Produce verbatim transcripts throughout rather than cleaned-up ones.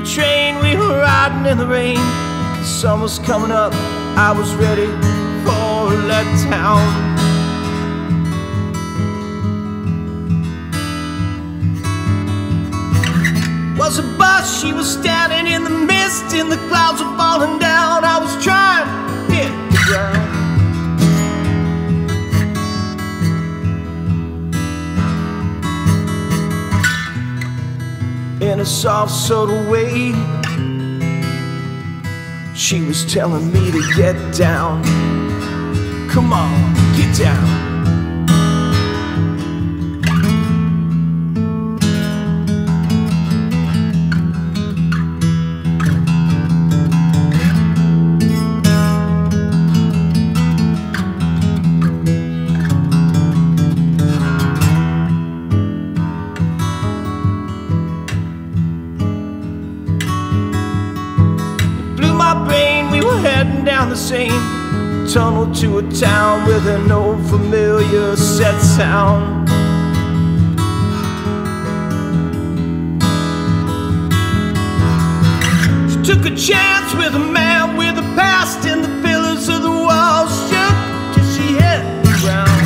train, we were riding in the rain. The sun was coming up, I was ready for a letdown. Was a bus, she was standing in the mist, and the clouds were falling down. I was trying to hit the ground. In a soft sort of way, she was telling me to get down. Come on, get down. Brain, we were heading down the same tunnel to a town with an old familiar set sound. She took a chance with a man with a past, and the pillars of the walls shook till she hit the ground.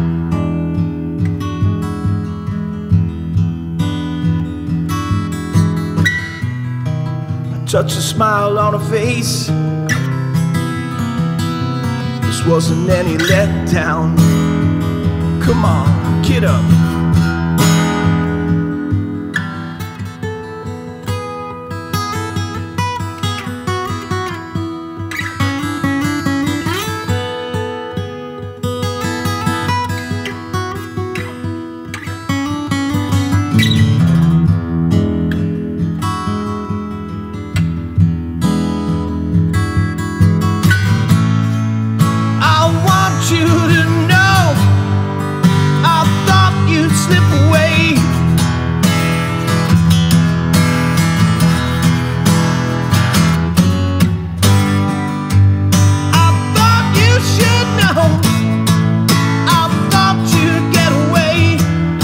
Touch a smile on her face. This wasn't any letdown. Come on, get up. You to know, I thought you'd slip away. I thought you should know, I thought you'd get away.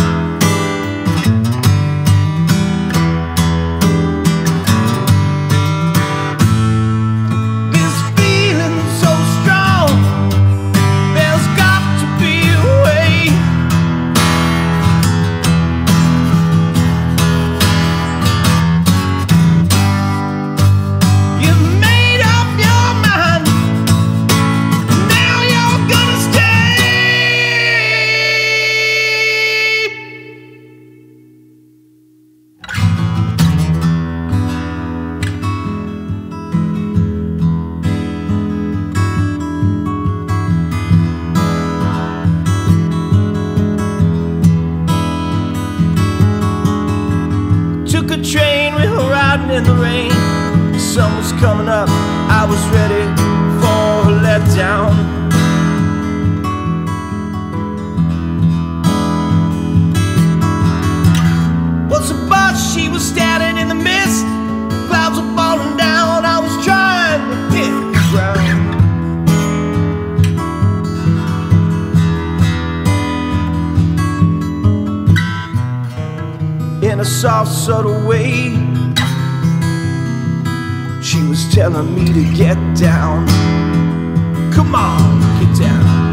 This feeling so strong, took a train, we were riding in the rain. The sun was coming up, I was ready for a letdown. Was a bus, she was standing in the mist, clouds were falling down. I was trying to hit the ground. In a soft, subtle way, she was telling me to get down. Come on, get down.